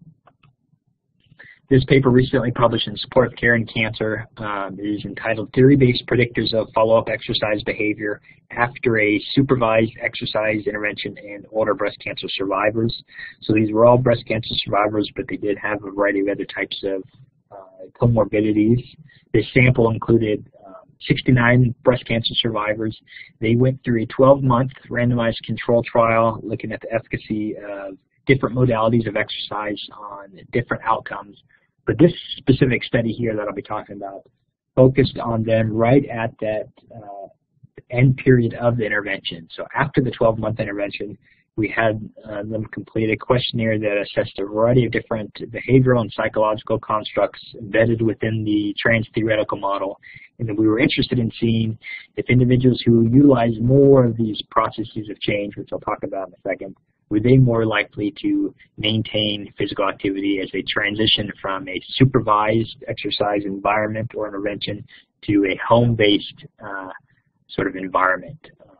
This paper recently published in Support of Care in Cancer um, is entitled Theory-Based Predictors of Follow-Up Exercise Behavior After a Supervised Exercise Intervention in Older Breast Cancer Survivors. So these were all breast cancer survivors, but they did have a variety of other types of uh, comorbidities. This sample included um, sixty-nine breast cancer survivors. They went through a twelve month randomized control trial looking at the efficacy of different modalities of exercise on different outcomes. But this specific study here that I'll be talking about focused on them right at that uh, end period of the intervention. So after the twelve month intervention, we had uh, them complete a questionnaire that assessed a variety of different behavioral and psychological constructs embedded within the trans-theoretical model. And then we were interested in seeing if individuals who utilize more of these processes of change, which I'll talk about in a second, were they more likely to maintain physical activity as they transition from a supervised exercise environment or intervention to a home-based uh, sort of environment.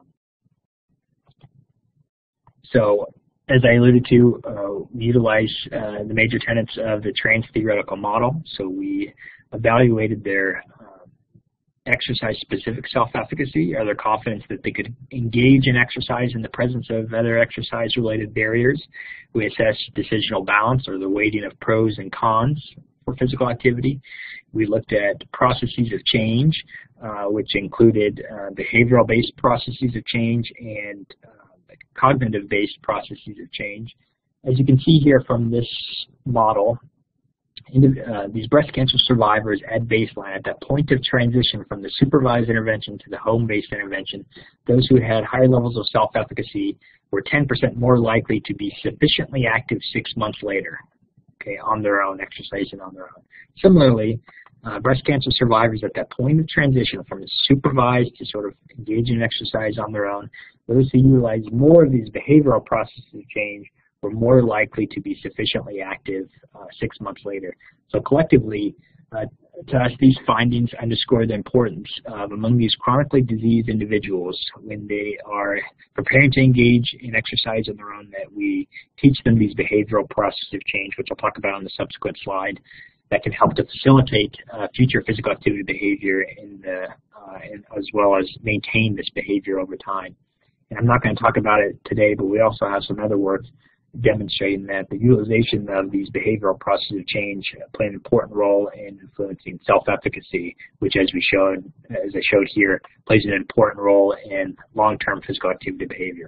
So, as I alluded to, uh, we utilize uh, the major tenets of the trans-theoretical model. So we evaluated their uh, exercise-specific self-efficacy, or their confidence that they could engage in exercise in the presence of other exercise-related barriers. We assessed decisional balance, or the weighting of pros and cons for physical activity. We looked at processes of change, uh, which included uh, behavioral-based processes of change and uh, cognitive-based processes of change. As you can see here from this model, uh, these breast cancer survivors at baseline, at that point of transition from the supervised intervention to the home-based intervention, those who had higher levels of self-efficacy were ten percent more likely to be sufficiently active six months later, okay, on their own, exercising on their own. Similarly, Uh, breast cancer survivors at that point of transition from supervised to sort of engaging in exercise on their own, those who utilize more of these behavioral processes of change were more likely to be sufficiently active uh, six months later. So collectively, uh, to us, these findings underscore the importance of, among these chronically diseased individuals, when they are preparing to engage in exercise on their own, that we teach them these behavioral processes of change, which I'll talk about on the subsequent slide, that can help to facilitate uh, future physical activity behavior in the, uh, in, as well as maintain this behavior over time. And I'm not going to talk about it today, but we also have some other work demonstrating that the utilization of these behavioral processes of change play an important role in influencing self-efficacy, which, as we showed, as I showed here, plays an important role in long-term physical activity behavior.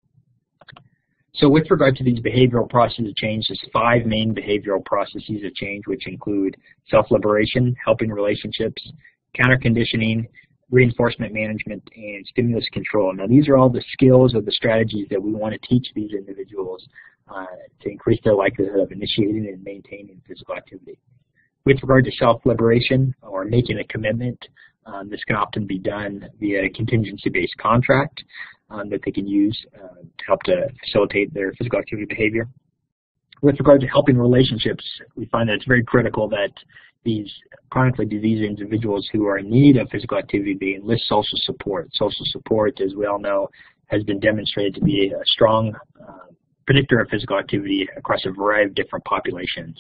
So with regard to these behavioral processes of change, there's five main behavioral processes of change, which include self-liberation, helping relationships, counter-conditioning, reinforcement management, and stimulus control. Now, these are all the skills or the strategies that we want to teach these individuals uh, to increase their likelihood of initiating and maintaining physical activity. With regard to self-liberation or making a commitment, um, this can often be done via a contingency-based contract um, that they can use uh, to help to facilitate their physical activity behavior. With regard to helping relationships, we find that it's very critical that these chronically diseased individuals who are in need of physical activity they enlist social support. Social support, as we all know, has been demonstrated to be a strong uh, predictor of physical activity across a variety of different populations.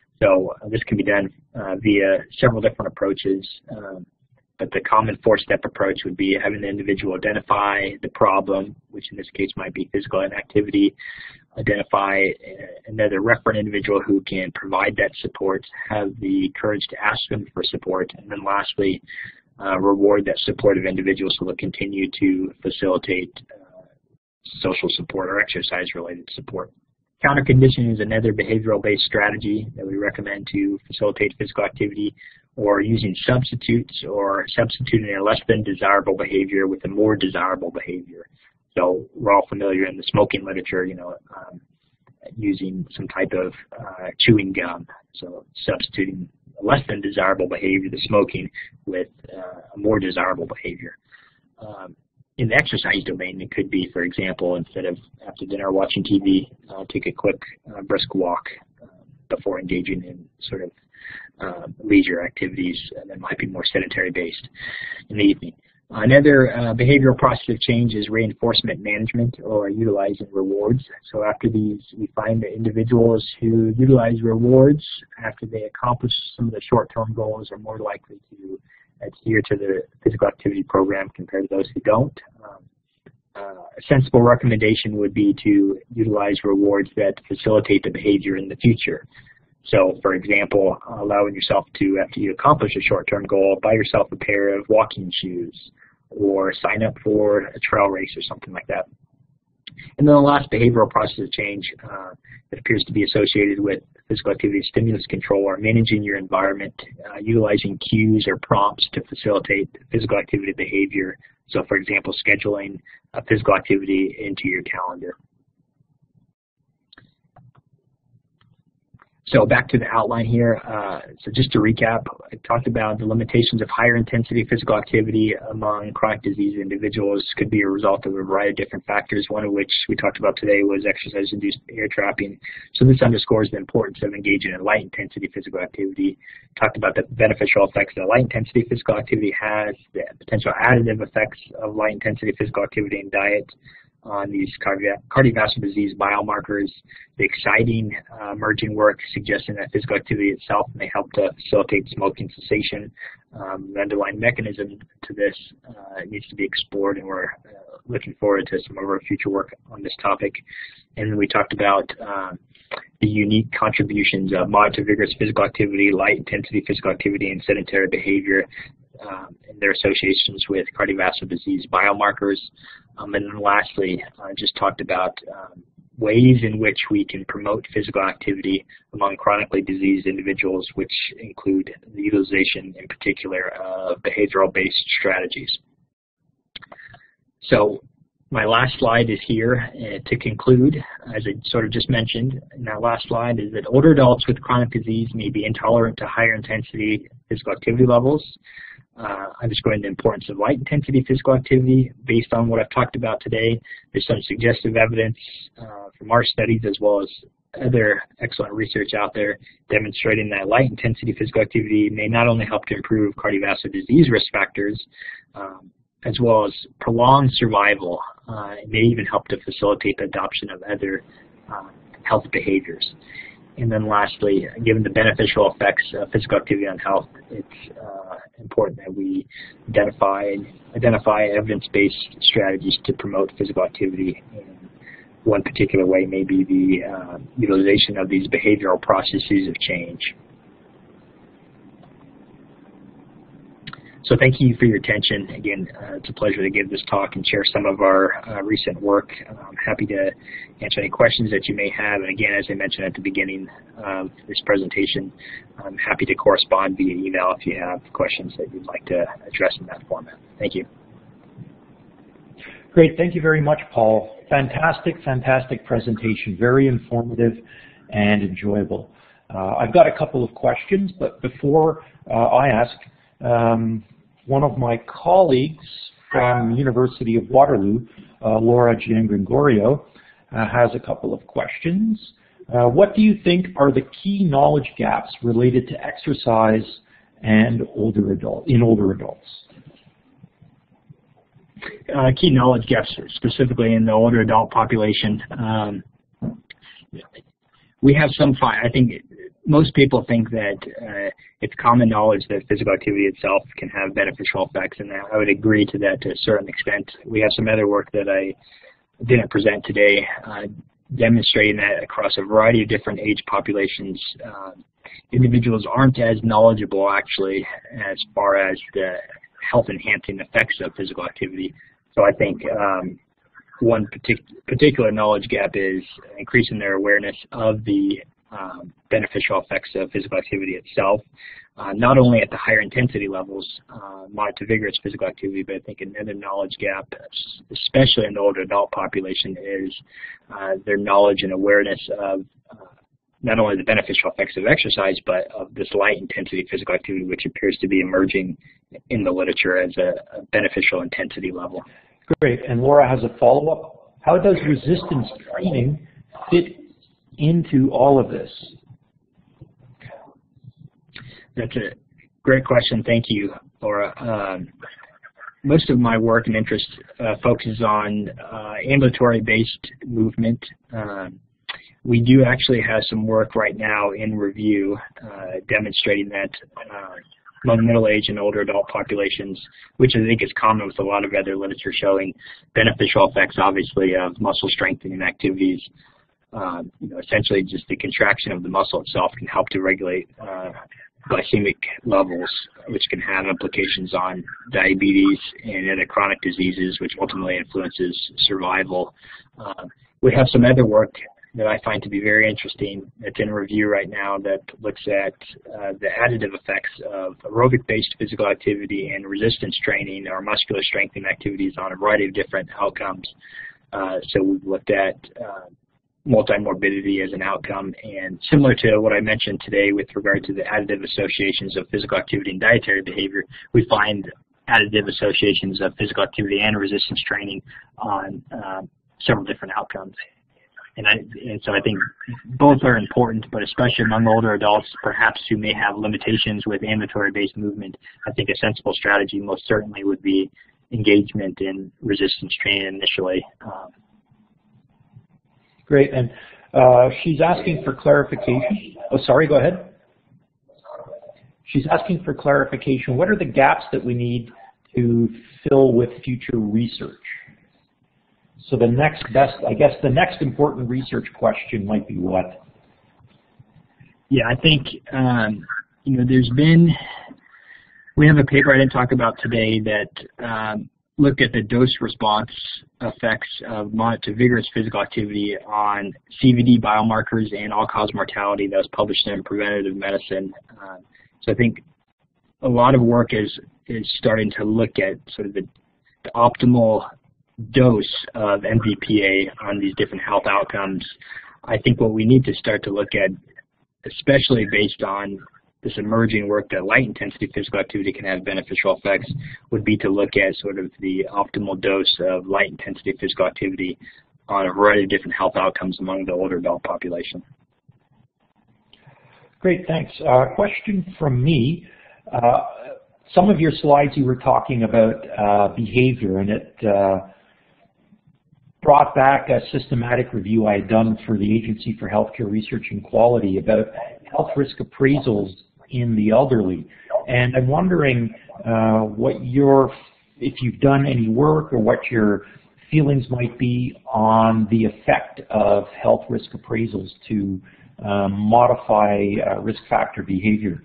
So uh, this can be done uh, via several different approaches, um, but the common four-step approach would be having the individual identify the problem, which in this case might be physical inactivity, identify another referent individual who can provide that support, have the courage to ask them for support, and then lastly, uh, reward that supportive individual so they'll continue to facilitate uh, social support or exercise-related support. Counter-conditioning is another behavioral-based strategy that we recommend to facilitate physical activity, or using substitutes or substituting a less than desirable behavior with a more desirable behavior. So we're all familiar in the smoking literature, you know, um, using some type of uh, chewing gum. So substituting a less than desirable behavior, the smoking, with uh, a more desirable behavior. Um, in the exercise domain, it could be, for example, instead of after dinner watching T V, uh, take a quick uh, brisk walk uh, before engaging in sort of uh, leisure activities that might be more sedentary based in the evening. Another uh, behavioral process of change is reinforcement management, or utilizing rewards. So after these, we find that individuals who utilize rewards after they accomplish some of the short-term goals are more likely to adhere to the physical activity program compared to those who don't. Um, uh, a sensible recommendation would be to utilize rewards that facilitate the behavior in the future. So, for example, allowing yourself to, after you accomplish a short-term goal, buy yourself a pair of walking shoes or sign up for a trail race or something like that. And then the last behavioral process of change uh, that appears to be associated with physical activity stimulus control, or managing your environment, uh, utilizing cues or prompts to facilitate physical activity behavior. So, for example, scheduling a physical activity into your calendar. So back to the outline here. Uh, so just to recap, I talked about the limitations of higher intensity physical activity among chronic disease individuals could be a result of a variety of different factors, one of which we talked about today was exercise-induced air trapping. So this underscores the importance of engaging in light intensity physical activity. Talked about the beneficial effects that light intensity physical activity has, the potential additive effects of light intensity physical activity and diet on these cardio cardiovascular disease biomarkers, the exciting uh, emerging work suggesting that physical activity itself may help to facilitate smoking cessation. Um, the underlying mechanism to this uh, needs to be explored, and we're uh, looking forward to some of our future work on this topic. And we talked about uh, the unique contributions of moderate to vigorous physical activity, light intensity physical activity, and sedentary behavior, Um, and their associations with cardiovascular disease biomarkers. Um, and then lastly, I uh, just talked about um, ways in which we can promote physical activity among chronically diseased individuals, which include the utilization in particular of behavioral-based strategies. So my last slide is here uh, to conclude. As I sort of just mentioned in that last slide, is that older adults with chronic disease may be intolerant to higher intensity physical activity levels. Uh, underscoring the importance of light intensity physical activity. Based on what I've talked about today, there's some suggestive evidence uh, from our studies as well as other excellent research out there demonstrating that light intensity physical activity may not only help to improve cardiovascular disease risk factors, um, as well as prolong survival. Uh, it may even help to facilitate the adoption of other uh, health behaviors. And then lastly, given the beneficial effects of physical activity on health, it's uh, important that we identify identify evidence-based strategies to promote physical activity. And one particular way may be the uh, utilization of these behavioral processes of change. So thank you for your attention. Again, uh, it's a pleasure to give this talk and share some of our uh, recent work. I'm happy to answer any questions that you may have. And again, as I mentioned at the beginning of this presentation, I'm happy to correspond via email if you have questions that you'd like to address in that format. Thank you. Great. Thank you very much, Paul. Fantastic, fantastic presentation. Very informative and enjoyable. Uh, I've got a couple of questions, but before uh, I ask, um, one of my colleagues from University of Waterloo, uh, Laura Giangregorio, uh, has a couple of questions. Uh, what do you think are the key knowledge gaps related to exercise and older adult in older adults? Uh, key knowledge gaps, specifically in the older adult population. Um, we have some, I think most people think that uh, it's common knowledge that physical activity itself can have beneficial effects, and I would agree to that to a certain extent. We have some other work that I didn't present today uh, demonstrating that across a variety of different age populations, uh, individuals aren't as knowledgeable actually as far as the health-enhancing effects of physical activity. So I think um, one partic particular knowledge gap is increasing their awareness of the um, beneficial effects of physical activity itself, uh, not only at the higher intensity levels, uh, moderate to vigorous physical activity, but I think another knowledge gap, especially in the older adult population, is uh, their knowledge and awareness of uh, not only the beneficial effects of exercise, but of this light intensity physical activity, which appears to be emerging in the literature as a, a beneficial intensity level. Great. And Laura has a follow-up. How does resistance training fit into all of this? That's a great question. Thank you, Laura. Um, most of my work and interest uh, focuses on uh, ambulatory-based movement. Um, We do actually have some work right now in review uh, demonstrating that uh, among middle-aged and older adult populations, which I think is common with a lot of other literature showing beneficial effects, obviously, of muscle strengthening activities. Uh, you know, essentially, just the contraction of the muscle itself can help to regulate uh, glycemic levels, which can have implications on diabetes and other chronic diseases, which ultimately influences survival. Uh, we have some other work that I find to be very interesting that's in review right now that looks at uh, the additive effects of aerobic-based physical activity and resistance training or muscular strengthening activities on a variety of different outcomes. Uh, so we've looked at uh, multimorbidity as an outcome, and similar to what I mentioned today with regard to the additive associations of physical activity and dietary behavior, we find additive associations of physical activity and resistance training on uh, several different outcomes. And, I, and so I think both are important, but especially among older adults, perhaps who may have limitations with ambulatory-based movement, I think a sensible strategy most certainly would be engagement in resistance training initially. Um, Great, and uh, she's asking for clarification. Oh, sorry, go ahead. She's asking for clarification. What are the gaps that we need to fill with future research? So the next best, I guess the next important research question might be what? Yeah, I think, um, you know, there's been, we have a paper I didn't talk about today that um, looked at the dose response effects of moderate to vigorous physical activity on C V D biomarkers and all-cause mortality that was published in Preventative Medicine. Uh, so I think a lot of work is, is starting to look at sort of the, the optimal dose of M V P A on these different health outcomes. I think what we need to start to look at, especially based on this emerging work that light intensity physical activity can have beneficial effects, would be to look at sort of the optimal dose of light intensity physical activity on a variety of different health outcomes among the older adult population. Great, thanks. Uh, question from me. Uh, some of your slides you were talking about uh, behavior, and it uh, brought back a systematic review I had done for the Agency for Healthcare Research and Quality about health risk appraisals in the elderly. And I'm wondering uh, what your, if you've done any work or what your feelings might be on the effect of health risk appraisals to um, modify uh, risk factor behavior.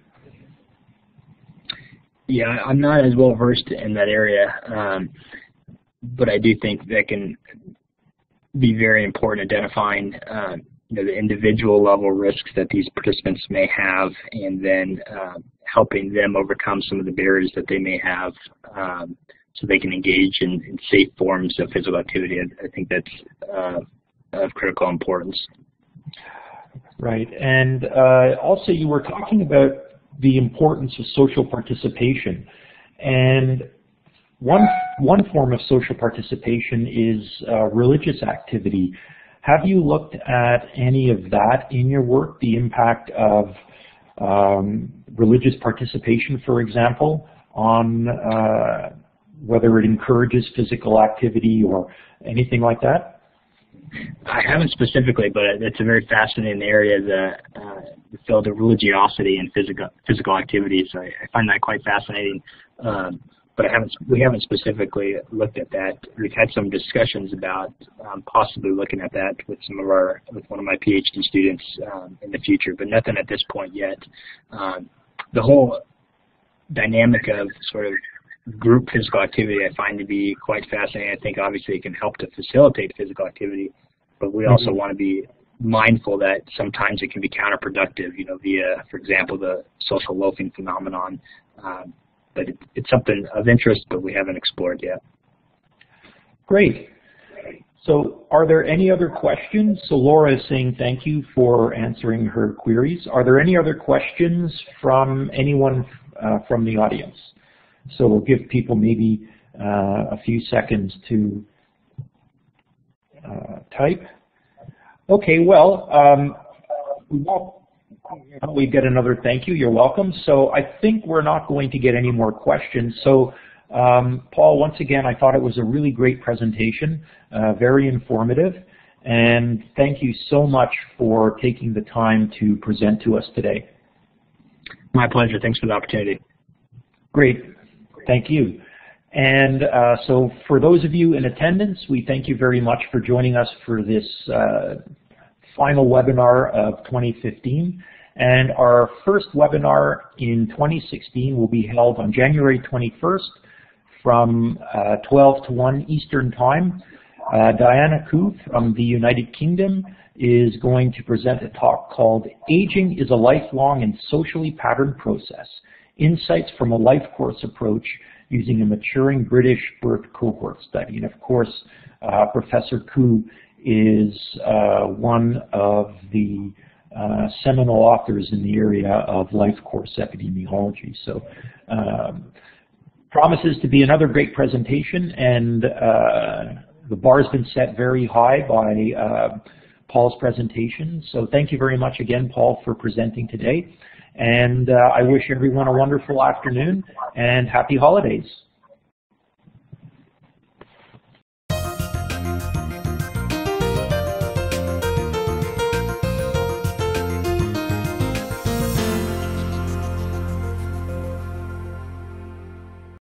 Yeah, I'm not as well versed in that area, um, but I do think that can be very important, identifying um, you know, the individual level risks that these participants may have, and then uh, helping them overcome some of the barriers that they may have, um, so they can engage in, in safe forms of physical activity. I, I think that's uh, of critical importance. Right, and uh, also you were talking about the importance of social participation, and one one form of social participation is uh, religious activity. Have you looked at any of that in your work, the impact of um, religious participation, for example, on uh, whether it encourages physical activity or anything like that? I haven't specifically, but it's a very fascinating area, the, uh, the field of religiosity and physical physical activities. I, I find that quite fascinating, um, but I haven't we haven't specifically looked at that. We've had some discussions about um, possibly looking at that with some of our with one of my PhD students um, in the future, but nothing at this point yet. Um, the whole dynamic of sort of group physical activity I find to be quite fascinating. I think obviously it can help to facilitate physical activity, but we also mm-hmm. want to be mindful that sometimes it can be counterproductive, you know, via, for example, the social loafing phenomenon. Um, but it, it's something of interest, but we haven't explored yet. Great. So are there any other questions? So Laura is saying thank you for answering her queries. Are there any other questions from anyone uh, from the audience? So we'll give people maybe uh, a few seconds to uh, type. Okay, well, um, we won't, we get another thank you. You're welcome. So I think we're not going to get any more questions. So um, Paul, once again, I thought it was a really great presentation, uh, very informative, and thank you so much for taking the time to present to us today. My pleasure. Thanks for the opportunity. Great. Thank you. And uh, so for those of you in attendance, we thank you very much for joining us for this uh, final webinar of twenty fifteen. And our first webinar in twenty sixteen will be held on January twenty-first from uh, twelve to one Eastern Time. Uh, Diana Koo from the United Kingdom is going to present a talk called Aging is a Lifelong and Socially Patterned Process. Insights from a Life Course Approach using a Maturing British Birth Cohort Study. And of course, uh, Professor Koo is uh, one of the uh, seminal authors in the area of life course epidemiology. So um, promises to be another great presentation, and uh, the bar's been set very high by uh, Paul's presentation. So thank you very much again, Paul, for presenting today. And uh, I wish everyone a wonderful afternoon and happy holidays.